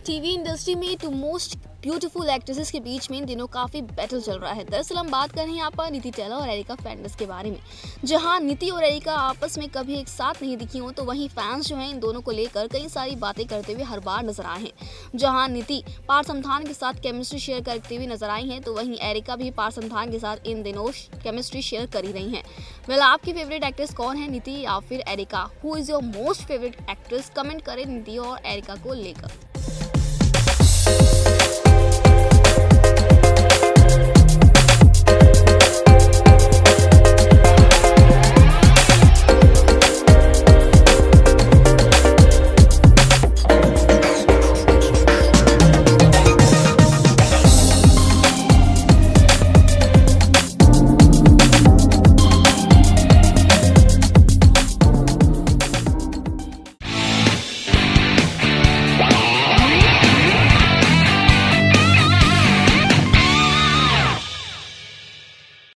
TV industry में two most beautiful actresses के बीच में इन दिनों काफी बैटल चल रहा है। दरअसल हम बात कर रहे हैं यहाँ पर नीति टेलर और एरिका फेंडस के बारे में। जहां नीति और एरिका आपस में कभी एक साथ नहीं दिखी हो, तो वहीं फैंस जो हैं इन दोनों को लेकर कई सारी बातें करते हुए हर बार नजर आए हैं। जहां नीति पार्थ समथान के साथ केमिस्ट्री शेयर करते हुए नजर आई हैं, तो वहीं एरिका भी पार्थ समथान के साथ इन दिनों केमिस्ट्री शेयर कर ही रही हैं। वेल, आपकी फेवरेट एक्ट्रेस कौन है, नीति या फिर Erica? Who is your most favourite actress? Comment करें नीति और एरिका को लेकर।